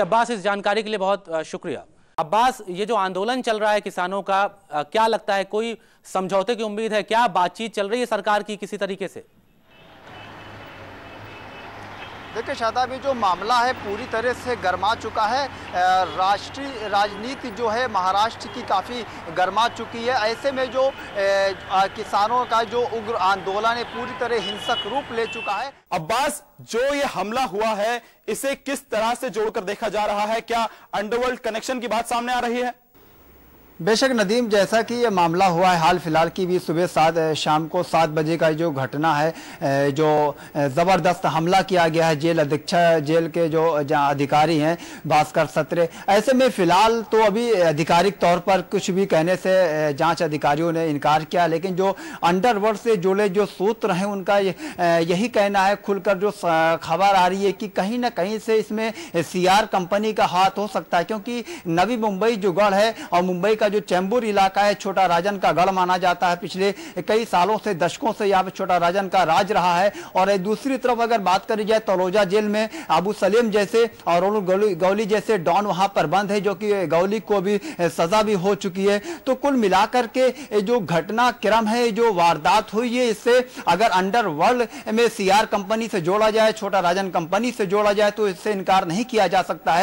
अब्बास, इस जानकारी के लिए बहुत शुक्रिया। अब्बास, ये जो आंदोलन चल रहा है किसानों का, क्या लगता है कोई समझौते की उम्मीद है? क्या बातचीत चल रही है सरकार की किसी तरीके से? देखिए शादाब, ये जो मामला है पूरी तरह से गर्मा चुका है। राष्ट्रीय राजनीति जो है महाराष्ट्र की काफ़ी गर्मा चुकी है। ऐसे में जो किसानों का जो उग्र आंदोलन है पूरी तरह हिंसक रूप ले चुका है। अब्बास, जो ये हमला हुआ है इसे किस तरह से जोड़कर देखा जा रहा है? क्या अंडरवर्ल्ड कनेक्शन की बात सामने आ रही है? बेशक नदीम, जैसा कि ये मामला हुआ है हाल फिलहाल की भी सुबह शाम को 7 बजे का जो घटना है, जो ज़बरदस्त हमला किया गया है जेल अधीक्षक, जेल के जो अधिकारी हैं भास्कर सत्रे। ऐसे में फिलहाल तो अभी आधिकारिक तौर पर कुछ भी कहने से जांच अधिकारियों ने इनकार किया, लेकिन जो अंडरवर्ल्ड से जुड़े जो सूत्र हैं उनका यही कहना है खुलकर, जो खबर आ रही है कि कहीं ना कहीं से इसमें CR कंपनी का हाथ हो सकता है, क्योंकि नवी मुंबई जो गढ़ है और मुंबई का जो चेंबूर इलाका है छोटा राजन का गढ़ माना जाता है। पिछले कई सालों से, दशकों से यहाँ पे छोटा राजन का राज रहा है। और दूसरी तरफ अगर बात करी जाए तलोजा जेल में अबू सलीम जैसे और गौली जैसे डॉन वहां पर बंद है, जो कि गौली को भी सजा भी हो चुकी है। तो कुल मिलाकर के जो घटनाक्रम है, जो वारदात हुई है, इससे अगर अंडरवर्ल्ड में CR कंपनी से जोड़ा जाए, छोटा राजन कंपनी से जोड़ा जाए, तो इससे इनकार नहीं किया जा सकता है।